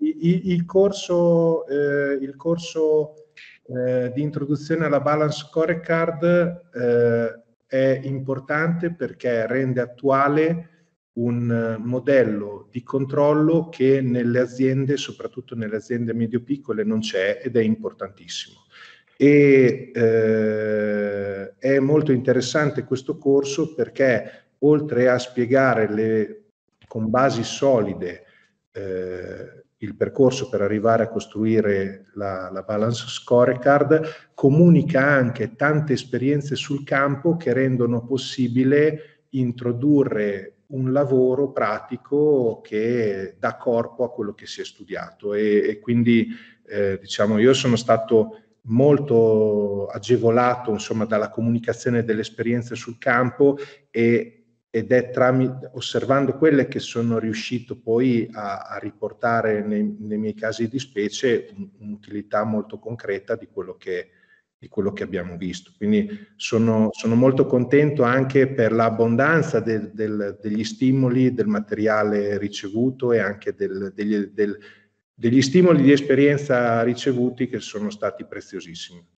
il corso di introduzione alla Balance Scorecard è importante perché rende attuale un modello di controllo che nelle aziende, soprattutto nelle aziende medio-piccole, non c'è ed è importantissimo. E è molto interessante questo corso perché oltre a spiegare con basi solide il percorso per arrivare a costruire la Balance Scorecard, comunica anche tante esperienze sul campo che rendono possibile introdurre un lavoro pratico che dà corpo a quello che si è studiato e quindi diciamo io sono stato molto agevolato insomma dalla comunicazione delle esperienze sul campo ed è osservando quelle che sono riuscito poi a riportare nei miei casi di specie un'utilità molto concreta di quello che abbiamo visto. Quindi sono molto contento anche per l'abbondanza degli stimoli, del materiale ricevuto e anche degli stimoli di esperienza ricevuti che sono stati preziosissimi.